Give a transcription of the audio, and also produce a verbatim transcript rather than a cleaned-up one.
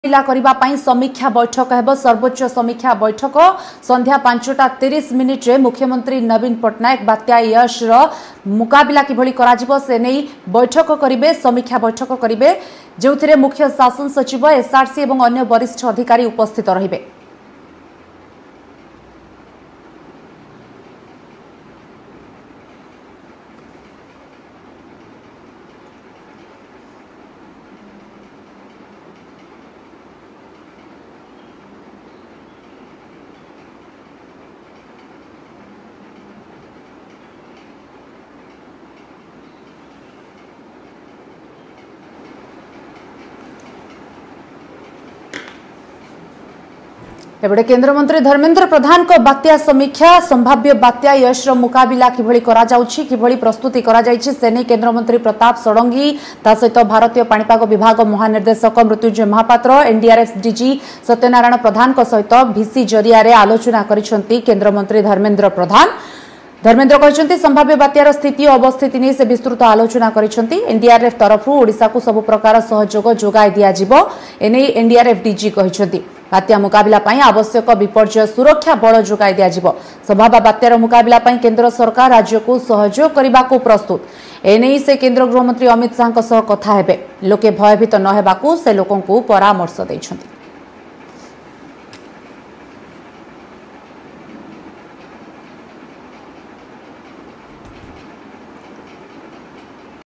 करने समीक्षा बैठक है सर्वोच्च समीक्षा बैठक संध्या पांचटा तीस मिनिट रे मुख्यमंत्री नवीन पट्टनायक बात्या यश मुकाबला किभली कराजिबो से नहीं बैठक करिवे समीक्षा बैठक करिवे जो मुख्य शासन सचिव एसआरसी और अन्य वरिष्ठ अधिकारी उपस्थित रहिबे। एबडे केंद्र मंत्री धर्मेंद्र प्रधान को बात्या समीक्षा संभाव्य बात्या यश मुकाबला किभली करा जाउछि किभली प्रस्तुति करा जाइछि से नै केंद्र मंत्री प्रताप षडंगी ता सहित भारतीय पाणीपाग विभाग महानिर्देशक मृत्युंजय महापात्र एनडीआरएफ डीजी सत्यनारायण प्रधान को सहित भिसी जरिया रे आलोचना करिसंती केंद्र मंत्री धर्मेंद्र प्रधान। धर्मेंद्र कहते संभाव्य बात्यार स्थिति और अवस्थिति नहीं से विस्तृत आलोचना करिसंती। एनडीआरएफ तरफ ओडिशा को सब प्रकार सहयोग जोगाई दिया जिवो एने एनडीआरएफ डीजी कहते बात्या मुकाबला पई आवश्यक विपर्यय सुरक्षा बल जोगाई दिया जिवो। संभाव्य बात्यार मुकाबला पई केंद्र सरकार राज्य को सहयोग करने को प्रस्तुत एने से केंद्र गृहमंत्री अमित शाह सह कथा हेबे लोके भयभीत न हेबाकू से लोकंकु परामर्श दैछंती।